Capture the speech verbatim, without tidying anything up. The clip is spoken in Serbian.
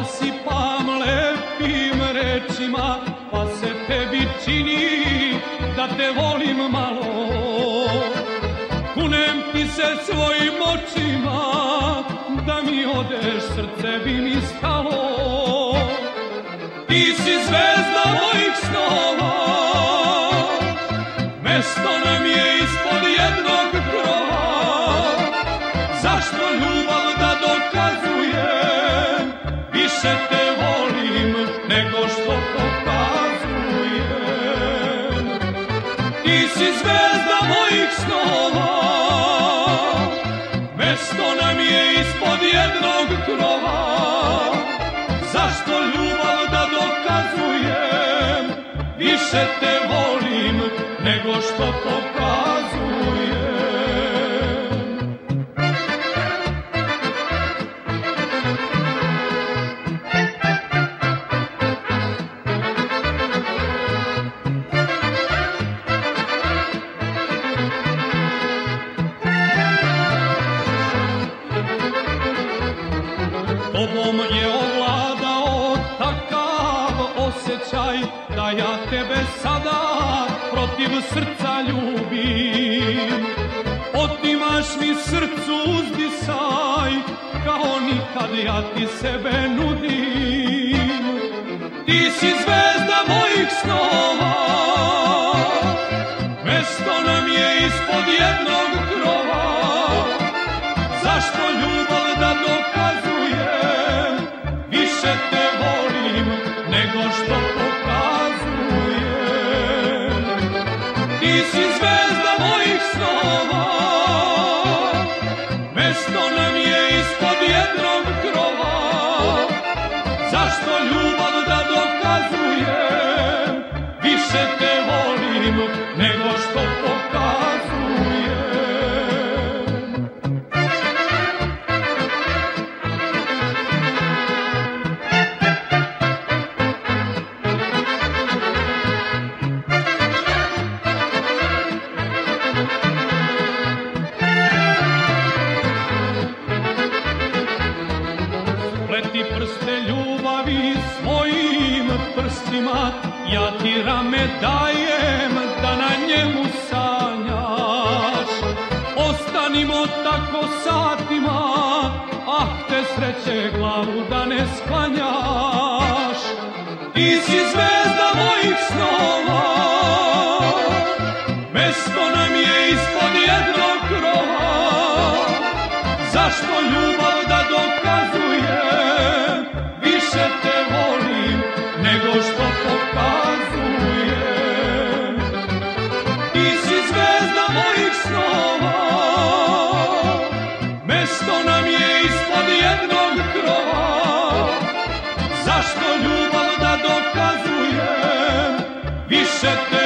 rasipam lepim rečima, pa se tebi čini da te volim malo. Kunem ti se svojim očima, da mi odeš, srce bi mi stalo. Ti si zvezda mojih snova, mesto nam je ispod jednog krova. Zašto ljubav da dokazujem, više te volim nego što pokazujem. Ti si zvezda mojih snova, mesto nam je ispod jednog krova. Zašto ljubav da dokazujem, više te volim nego što pokazujem. Tobom je ovladao takav osjećaj, da ja tebe sada protiv srca ljubim. Otimaš mi srcu uzdisaj, kao nikad ja ti sebe nudim. Ti si zvezda mojih snova, mesto nam je ispod jednog krova. Zašto ljubav da dokazujem, više te volim nego što pokazujem. Ti si zvezda mojih snova, mesto nam je ispod jednog krova. Zašto ljubav da dokazujem, više te volim nego što pokazujem. Pleti prste ljubavi svojim prstima, ja ti rame dajem da na njemu sanjaš. Ostanimo tako satima, ah te sreće glavu da ne sklanjaš. Ti si zvezda mojih snova, mesto nam je ispod jednog krova. Zašto ljubav da dokazujem, više te volim nego što pokazujem. Ti si zvezda mojih snova, mesto nam je ispod jednog krova. Zašto ljubav da dokazujem, više te